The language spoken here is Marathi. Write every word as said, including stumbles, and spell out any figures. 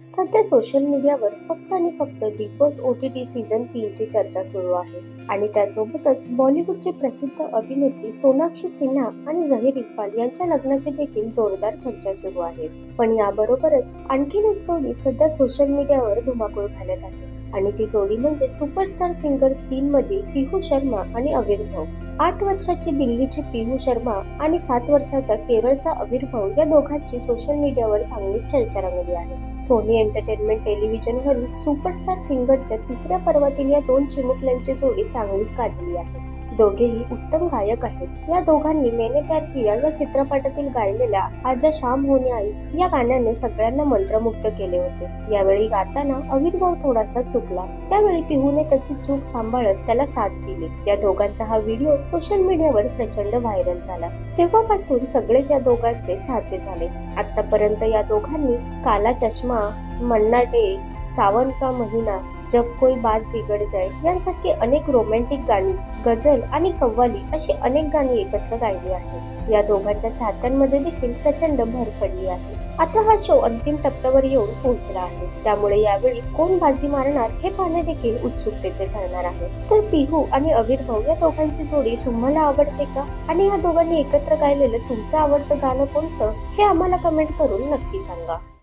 सध्या सोशल मीडियावर फक्त आणि फक्त Bigg Boss O T T season तीन ची चर्चा सुरू आहे आणि त्यासोबतच बॉलिवूडची प्रसिद्ध अभिनेत्री सोनाक्षी सिन्हा आणि झहीर इक्बाल यांच्या लग्नाची देखील जोरदार चर्चा सुरू आहे। पण याबरोबरच आणखीन एक जोडी सध्या सोशल मीडियावर धुमाकूळ घालत आहे आणि ती जोडी म्हणजे सुपरस्टार सिंगर तीन मधील पीहू शर्मा आणि अविर्भाव। आठ वर्षाची दिल्लीची पीहू शर्मा आणि सात वर्षाचा केरळचा अविर्भाव या दोघांची सोशल मीडियावर चांगलीच चर्चा रंगली आहे। सोनी एंटरटेनमेंट टेलिव्हिजनवरील सुपरस्टार सिंगरच्या तिसऱ्या पर्वातील या दोन चिमुकल्यांची जोडी चांगलीच गाजली आहे। दोघेही उत्तम गायक आहेत। या दोघांनी मैंने प्यार किया या चित्रपटातील गायलेल्या आजा शाम होने आई या गाण्याने सगळ्यांना मंत्रमुग्ध केले होते। यावेळी गाताना अविर्भाव थोडासा चुकला, त्यावेळी पिहूने त्याची चूक सांभाळत त्याला साथ दिली। या दोघांचा हा व्हिडिओ सोशल मीडियावर प्रचंड व्हायरल झाला। तेव्हापासून सगळेच या दोघांचे चाहते झाले। आतापर्यंत या दोघांनी काला चष्मा, मन्ना डे, सावन का महीना, जब कोई बात बिगड़ जाए यांसारखी अनेक रोमॅन्टिक गाणी, गझल आणि कव्वाली अशी अनेक गाणी एकत्र गायली आहेत। या दोघांच्या चाहत्यांमध्ये देखील प्रचंड भर पडली आहे। आता हा शो अंतिम टप्प्यावर येऊन पोहोचला आहे, त्यामुळे यावेळी कोण बाजी मारणार हे पाहणे देखील उत्सुकतेचे ठरणार आहे। तर पीहू आणि अविर्भाव या दोघांची जोडी तुम्हाला आवडते का? आणि या दोघांनी एकत्र गायलेलं तुमचं आवडतं गाणं कोणतं हे आम्हाला कमेंट करून नक्की सांगा।